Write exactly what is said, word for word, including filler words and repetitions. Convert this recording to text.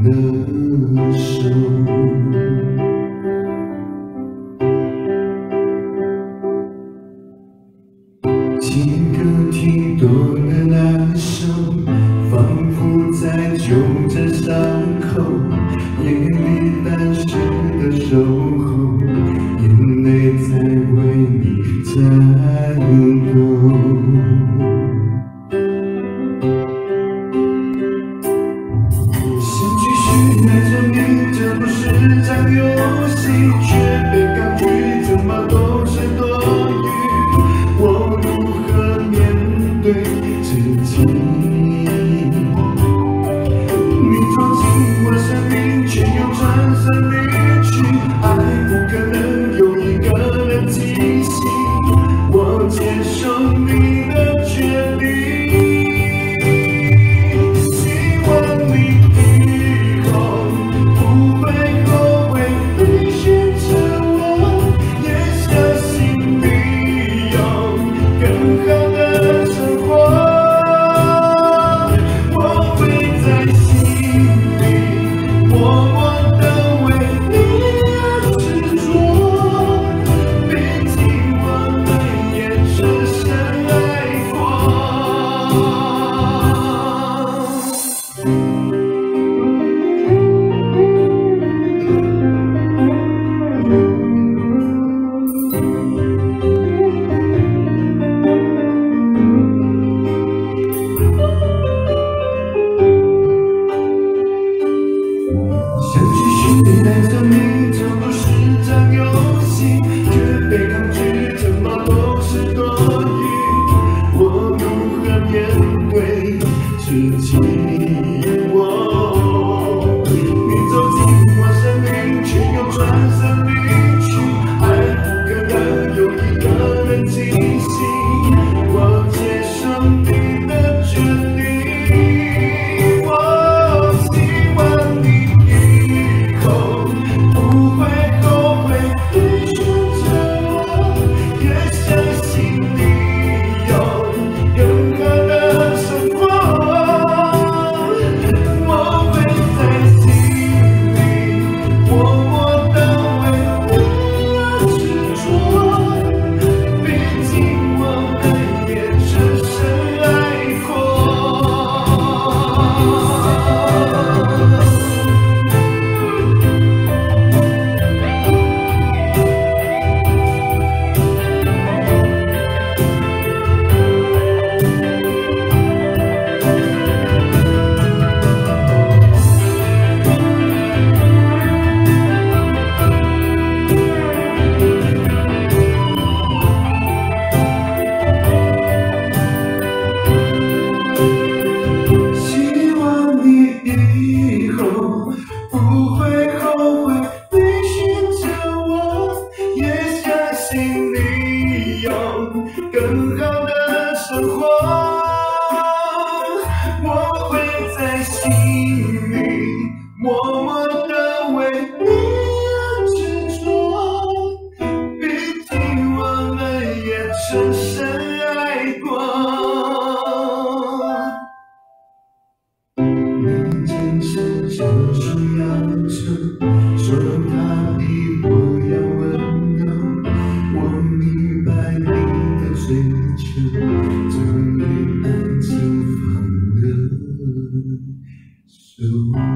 的手。情歌听多了难受，仿佛在揪着伤口，眼里淡湿的守候，眼泪在为你颤抖。想继续爱着你，这不是场游戏，却被抗拒，怎么都是多余。我如何面对自己？你走进我生命，却又转身离去。爱不可能有一个人清醒，我接受你的决定。希望你以后不会后悔你选择我，也相信你有更好的生活。我会在心里默默地为你而执着，毕竟我们也深深爱过。想继续爱着你，这不是场游戏，却被抗拒，怎么都是多余。我如何面对自己？哦，你走进我生命，却又转身离去。爱不可能有一个人清醒，我接受你的决定。不会后悔你选择我，也相信你有更好的生活。我会在心里默默地为你而执着，毕竟我们也深深爱过。你真是伸出要求，说他比我要温柔，我明白你的追求，终于安静放了手。